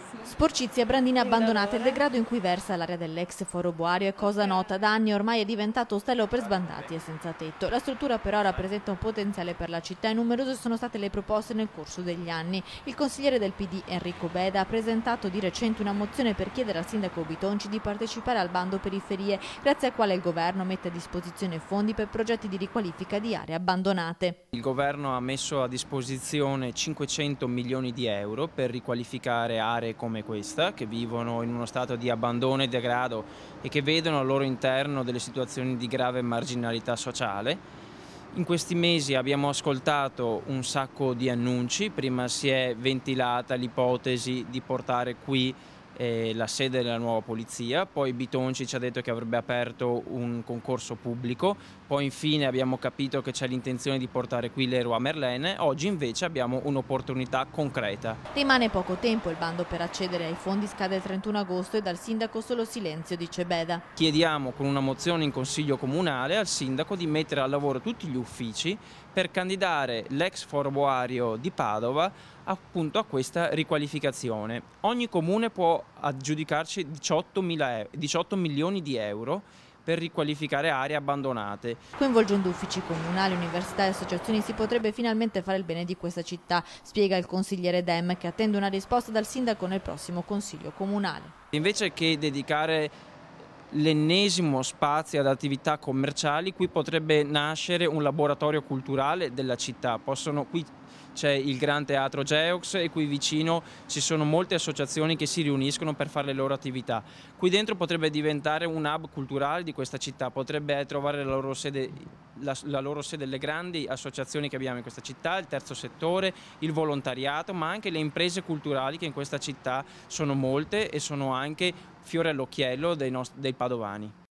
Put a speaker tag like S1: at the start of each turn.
S1: Sporcizie a Brandina abbandonate, il degrado in cui versa l'area dell'ex foro Boario è cosa nota da anni, ormai è diventato ostello per sbandati e senza tetto. La struttura però rappresenta un potenziale per la città e numerose sono state le proposte nel corso degli anni. Il consigliere del PD Enrico Beda ha presentato di recente una mozione per chiedere al sindaco Bitonci di partecipare al bando periferie, grazie al quale il governo mette a disposizione fondi per progetti di riqualifica di aree abbandonate.
S2: Il governo ha messo a disposizione 500 milioni di euro per riqualificare aree come questa, che vivono in uno stato di abbandono e degrado e che vedono al loro interno delle situazioni di grave marginalità sociale. In questi mesi abbiamo ascoltato un sacco di annunci, prima si è ventilata l'ipotesi di portare qui la sede della nuova polizia, poi Bitonci ci ha detto che avrebbe aperto un concorso pubblico, poi infine abbiamo capito che c'è l'intenzione di portare qui Leroy Merlin, oggi invece abbiamo un'opportunità concreta.
S1: Rimane poco tempo, il bando per accedere ai fondi scade il 31 agosto e dal sindaco solo silenzio, dice Beda.
S2: Chiediamo con una mozione in Consiglio Comunale al sindaco di mettere al lavoro tutti gli uffici per candidare l'ex foro Boario di Padova appunto a questa riqualificazione. Ogni comune può aggiudicarci 18 milioni di euro per riqualificare aree abbandonate.
S1: Coinvolgendo uffici comunali, università e associazioni si potrebbe finalmente fare il bene di questa città, spiega il consigliere Dem, che attende una risposta dal sindaco nel prossimo Consiglio Comunale.
S2: Invece che dedicare l'ennesimo spazio ad attività commerciali, qui potrebbe nascere un laboratorio culturale della città. Qui c'è il Gran Teatro Geox e qui vicino ci sono molte associazioni che si riuniscono per fare le loro attività. Qui dentro potrebbe diventare un hub culturale di questa città, potrebbe trovare la loro sede le grandi associazioni che abbiamo in questa città, il terzo settore, il volontariato, ma anche le imprese culturali che in questa città sono molte e sono anche fiore all'occhiello dei padovani.